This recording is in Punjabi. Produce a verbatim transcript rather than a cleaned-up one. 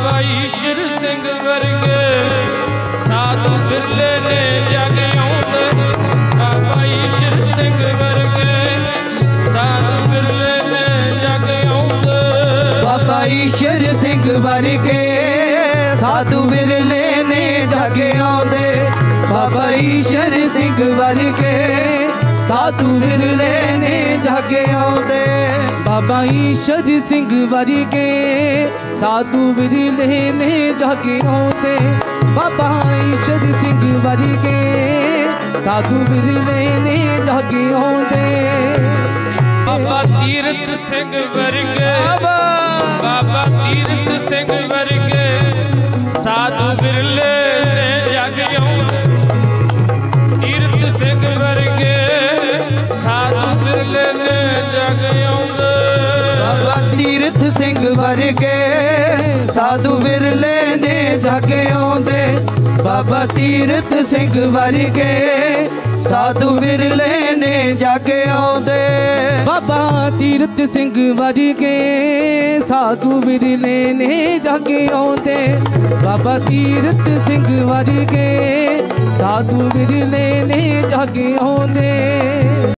ਬਾਬਾ ਈਸ਼ਰ ਸਿੰਘ ਵਰਗੇ ਸਾਧੂ ਬਿਰਲੇ ਨੇ ਜਗ ਆਉਂਦੇ। ਬਾਬਾ ਈਸ਼ਰ ਸਿੰਘ ਵਰਗੇ ਸਾਧੂ ਬਿਰਲੇ ਨੇ ਜਗ ਆਉਂਦੇ। ਬਾਬਾ ਈਸ਼ਰ ਸਿੰਘ ਵਰਗੇ ਸਾਧੂ ਬਿਰਲੇ ਨੇ ਜਗ ਆਉਂਦੇ। ਬਾਬਾ ਈਸ਼ਰ ਸਿੰਘ ਵਰਗੇ ਸਾਧੂ ਬਿਰਲੇ ਨੇ ਜਗ ਆਉਂਦੇ। ਬਾਬਾ ਈਸ਼ਰ ਸਿੰਘ ਵਰਗੇ ਸਾਧੂ ਬਿਰਲੇ ਨੇ ਜਗ ਆਉਂਦੇ। ਬਾਬਾ ਈਸ਼ਰ ਸਿੰਘ ਵਰਗੇ ਸਾਧੂ ਬਿਰਲੇ ਨੇ ਜਗ ਆਉਂਦੇ। ਬਾਬਾ ਤੀਰਥ ਸਿੰਘ ਵਰਗੇ ਬਾਬਾ ਤੀਰਥ ਸਿੰਘ ਵਰਗੇ ਸਾਧੂ ਬਿਰਲੇ ਨੇ ਜਗ ਆਉਂਦੇ। ਤੀਰਥ ਸਿੰਘ ਵਰਗੇ ਸਾਧੂ ਬਿਰਲੇ ਨੇ ਜਗ ਆਉਂਦੇ। ਬਾਬਾ ਤੀਰਥ ਸਿੰਘ ਵਰਗੇ ਸਾਧੂ ਬਿਰਲੇ ਨੇ ਜਗ ਆਉਂਦੇ। ਬਾਬਾ ਤੀਰਥ ਸਿੰਘ ਵਰਗੇ ਸਾਧੂ ਬਿਰਲੇ ਨੇ ਜਗ ਆਉਂਦੇ। ਬਾਬਾ ਤੀਰਥ ਸਿੰਘ ਵਰਗੇ ਸਾਧੂ ਬਿਰਲੇ ਨੇ ਜਗ ਆਉਂਦੇ। ਬਾਬਾ ਤੀਰਥ ਸਿੰਘ ਵਰਗੇ ਸਾਧੂ ਬਿਰਲੇ ਨੇ ਜਗ ਆਉਂਦੇ।